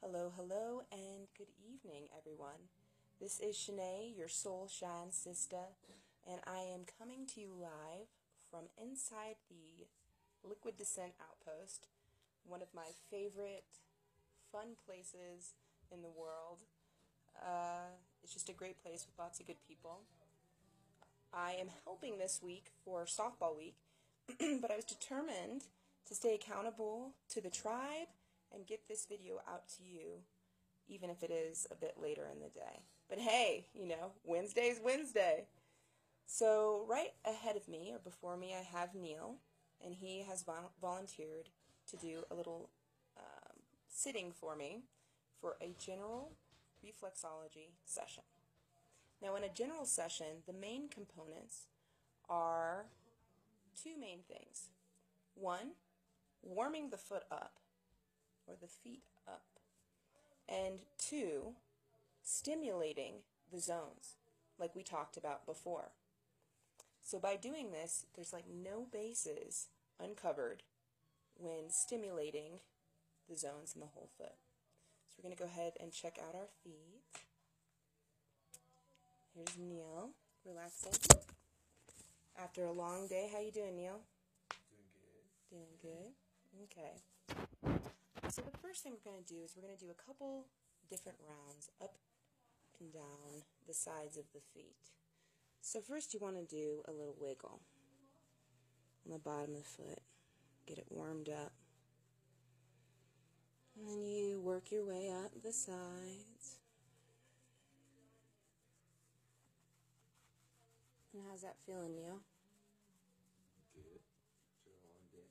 Hello, hello, and good evening, everyone. This is Shanae, your soul shine sister, and I am coming to you live from inside the Liquid Descent Outpost, one of my favorite fun places in the world. It's just a great place with lots of good people. I am helping this week for softball week, but I was determined to stay accountable to the tribe and get this video out to you, even if it is a bit later in the day. But hey, Wednesday's Wednesday. So right ahead of me, or before me, I have Neil, and he has volunteered to do a little sitting for me for a general reflexology session. Now, in a general session, the main components are two main things. One, warming the foot up, or the feet up. And two, stimulating the zones, like we talked about before. So by doing this, there's like no bases uncovered when stimulating the zones in the whole foot. So we're going to go ahead and check out our feet. Here's Neil, relaxing. After a long day, how you doing, Neil? Doing good. Doing good? Okay. So the first thing we're going to do is we're going to do a couple different rounds up and down the sides of the feet. So first you want to do a little wiggle on the bottom of the foot. Get it warmed up. And then you work your way up the sides. And how's that feeling, Neil? Good. After a long day.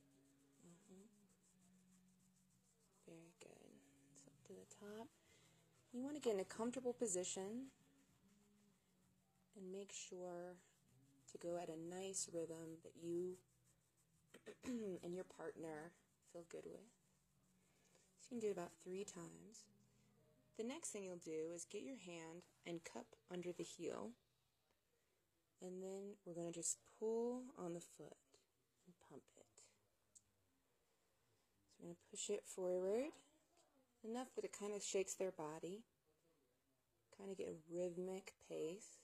Very good. So up to the top. You want to get in a comfortable position and make sure to go at a nice rhythm that you and your partner feel good with. So you can do it about 3 times. The next thing you'll do is get your hand and cup under the heel. And then we're going to just pull on the foot and pump it. So we're going to push it forward enough that it kind of shakes their body. Kind of get a rhythmic pace.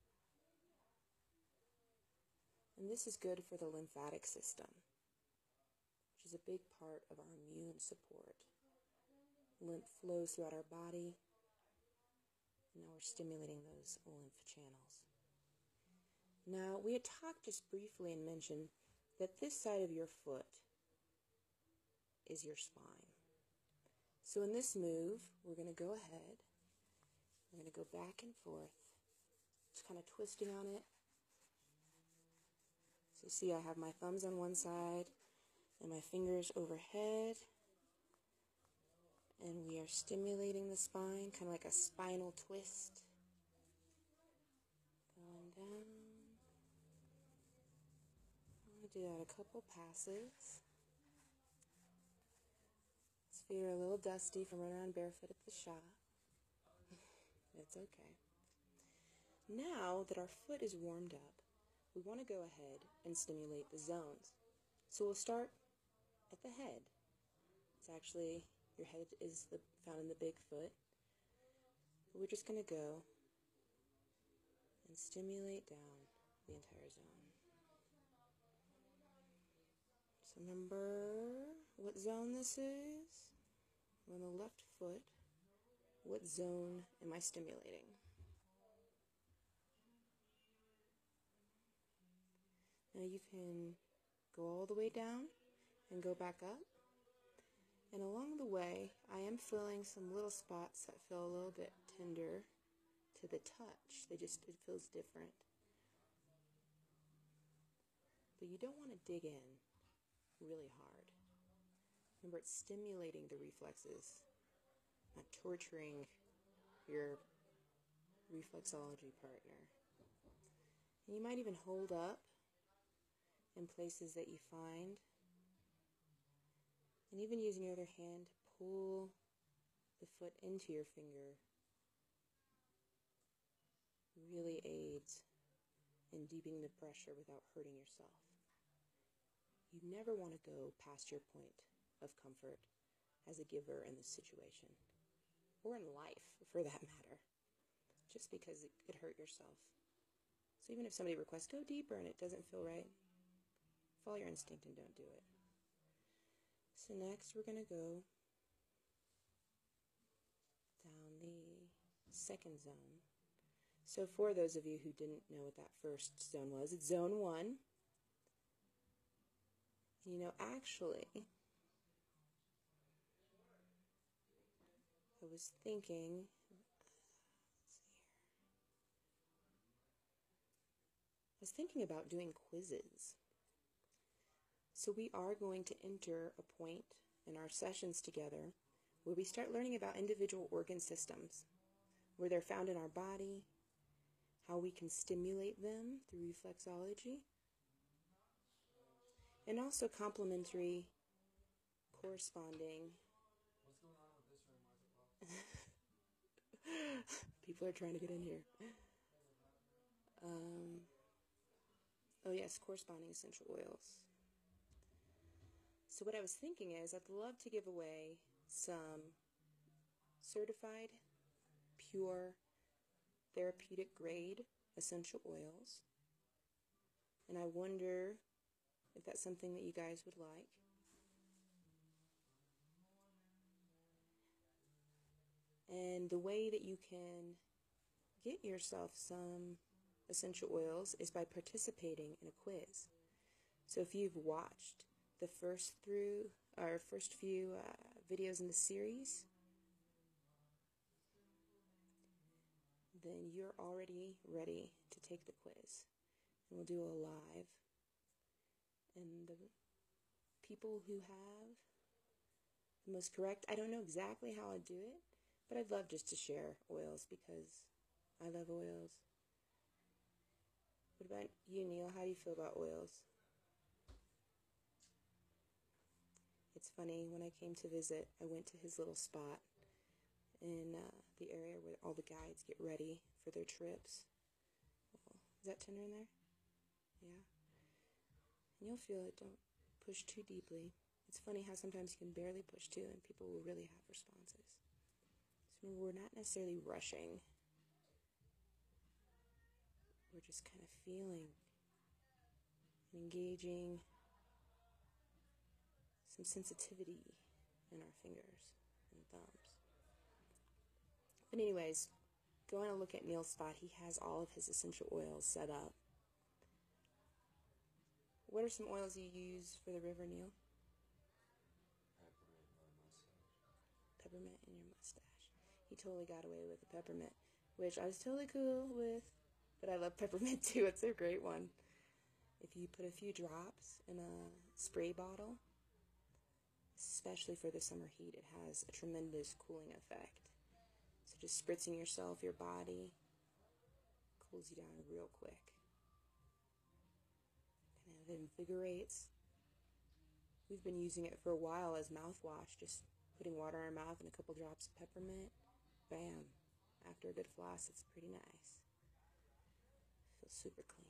And this is good for the lymphatic system, which is a big part of our immune support. Lymph flows throughout our body. And now we're stimulating those lymph channels. Now, we had talked just briefly and mentioned that this side of your foot is your spine. So in this move, we're going to go ahead. We're going to go back and forth, just kind of twisting on it. So you see I have my thumbs on one side and my fingers overhead. And we are stimulating the spine, kind of like a spinal twist. Going down. I'm going to do that a couple passes. His feet are a little dusty from running around barefoot at the shop. It's okay. Now that our foot is warmed up, we want to go ahead and stimulate the zones. So we'll start at the head. It's actually, your head is found in the big foot. But we're just going to go and stimulate down the entire zone. So remember what zone this is? On the left foot, what zone am I stimulating? Now you can go all the way down and go back up. And along the way, I am feeling some little spots that feel a little bit tender to the touch. It feels different. But you don't want to dig in really hard. Remember, it's stimulating the reflexes, not torturing your reflexology partner. And you might even hold up in places that you find. And even using your other hand to pull the foot into your finger really aids in deepening the pressure without hurting yourself. You never want to go past your point of comfort as a giver in this situation. or in life, for that matter, just because it could hurt yourself. So even if somebody requests, go deeper, and it doesn't feel right, follow your instinct and don't do it. So next we're going to go down the second zone. So for those of you who didn't know what that first zone was, it's zone 1. You know, actually, I was thinking, about doing quizzes. So we are going to enter a point in our sessions together where we start learning about individual organ systems, where they're found in our body, how we can stimulate them through reflexology, and also complementary corresponding. What's going on with this room? People are trying to get in here. Oh yes, corresponding essential oils. So what I was thinking is I'd love to give away some certified, pure, therapeutic grade essential oils. And I wonder if that's something that you guys would like. And the way that you can get yourself some essential oils is by participating in a quiz. So if you've watched the first few videos in the series, then you're already ready to take the quiz. And we'll do a live. And the people who have the most correct, I don't know exactly how I'd do it, but I'd love just to share oils because I love oils. What about you, Neil? How do you feel about oils? It's funny, when I came to visit, I went to his little spot in the area where all the guides get ready for their trips. Well, is that tinder in there? Yeah. And you'll feel it. Don't push too deeply. It's funny how sometimes you can barely push too, and people will really have responses. So remember, we're not necessarily rushing. We're just kind of feeling and engaging some sensitivity in our fingers and thumbs. But anyways, going to look at Neil's spot, he has all of his essential oils set up. What are some oils you use for the river, Neil? Peppermint in your mustache. He totally got away with the peppermint, which I was totally cool with, but I love peppermint too. It's a great one. If you put a few drops in a spray bottle, especially for the summer heat, it has a tremendous cooling effect. So just spritzing yourself, your body, cools you down real quick. Kind of invigorates. We've been using it for a while as mouthwash, just putting water in our mouth and a couple drops of peppermint. Bam. After a good floss, it's pretty nice. Feels super clean.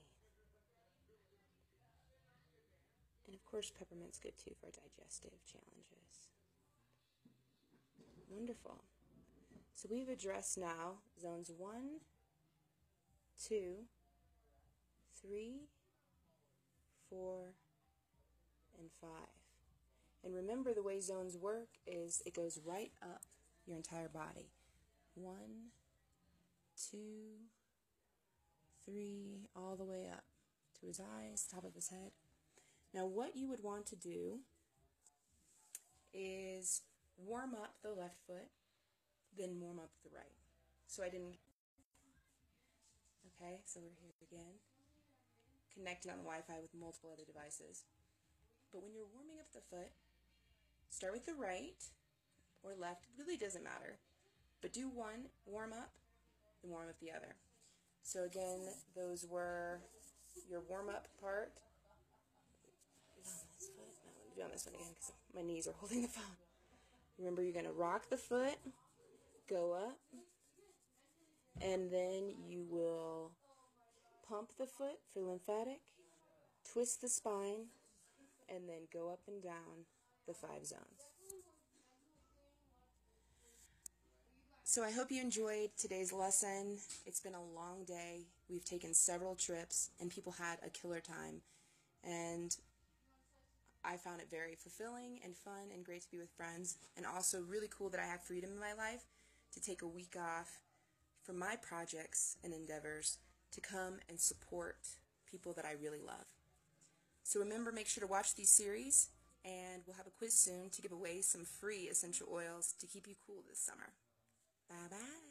And of course, peppermint's good too for digestive challenges. Wonderful. So we've addressed now zones 1, 2, 3, 4, and 5. And remember, the way zones work is it goes right up your entire body. 1, 2, 3, all the way up to his eyes, top of his head. Now what you would want to do is warm up the left foot, then warm up the right. So I didn't... Okay, so we're here again, connecting on the Wi-Fi with multiple other devices. But when you're warming up the foot, start with the right or left, it really doesn't matter. But do one, warm up, then warm up the other. So again, those were your warm-up part. Do on this one again because my knees are holding the phone. Remember, you're going to rock the foot, go up, and then you will pump the foot for lymphatic, twist the spine, and then go up and down the 5 zones. So I hope you enjoyed today's lesson. It's been a long day. We've taken several trips and people had a killer time. And I found it very fulfilling and fun and great to be with friends, and also really cool that I have freedom in my life to take a week off from my projects and endeavors to come and support people that I really love. So remember, make sure to watch these series, and we'll have a quiz soon to give away some free essential oils to keep you cool this summer. Bye-bye.